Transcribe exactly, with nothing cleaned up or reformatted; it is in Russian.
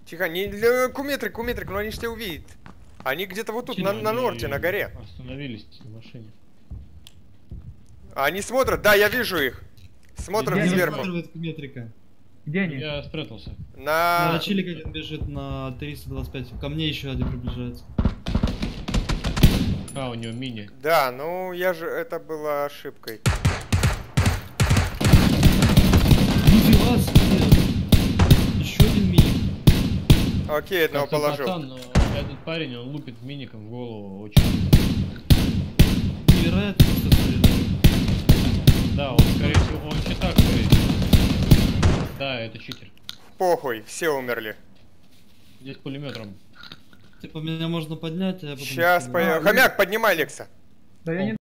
Тихо, не для куметрик, куметрик, но они ж тебя увидят. Они где-то вот тут, на, на норте, на горе. Остановились в машине. Они смотрят, да, я вижу их. Смотрят Где сверху. Куметрика. Где они? Я спрятался. На... На Чилик один бежит на триста двадцать пять. Ко мне еще один приближается. А, у него мини. Да, ну я же... Это была ошибкой. Нифига себе! Еще один мини. Окей, одного Как-то положил. пацан, но этот парень, он лупит миником в голову очень. Невероятно, что стреляет. Да, он скорее всего, он читак, скорее всего. Да, это читер. Похуй, все умерли. Здесь пулеметом. Типа меня можно поднять, а я потом... Сейчас стреляю. поехал. Хомяк, поднимай Лекса. Да я не